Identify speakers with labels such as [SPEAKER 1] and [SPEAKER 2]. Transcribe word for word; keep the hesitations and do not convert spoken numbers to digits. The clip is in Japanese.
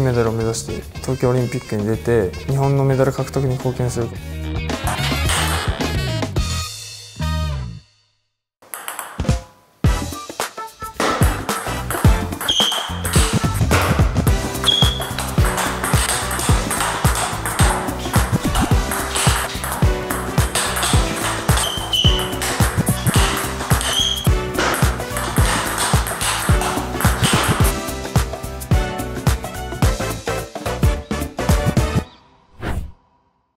[SPEAKER 1] 金メダルを目指して東京オリンピックに出て日本のメダル獲得に貢献する。